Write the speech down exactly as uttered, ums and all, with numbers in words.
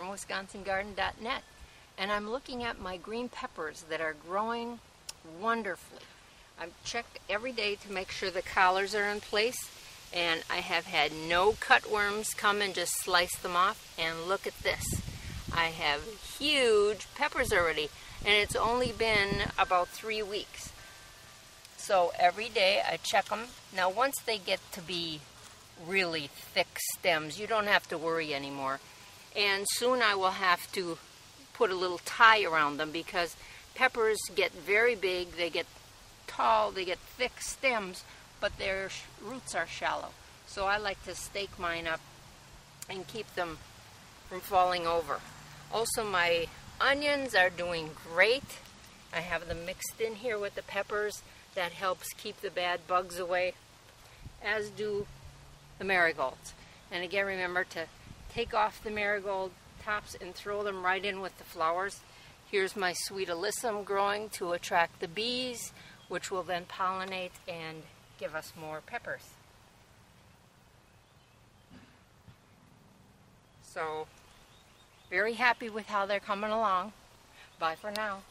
from wisconsin garden dot net, and I'm looking at my green peppers that are growing wonderfully. I check every day to make sure the collars are in place, and I have had no cutworms come and just slice them off. And look at this. I have huge peppers already, and it's only been about three weeks. So every day I check them. Now once they get to be really thick stems, you don't have to worry anymore. And soon I will have to put a little tie around them, because peppers get very big, they get tall, they get thick stems, but their roots are shallow. So I like to stake mine up and keep them from falling over. Also, my onions are doing great. I have them mixed in here with the peppers. That helps keep the bad bugs away, as do the marigolds. And again, remember to take off the marigold tops and throw them right in with the flowers. Here's my sweet alyssum growing to attract the bees, which will then pollinate and give us more peppers. So, very happy with how they're coming along. Bye for now.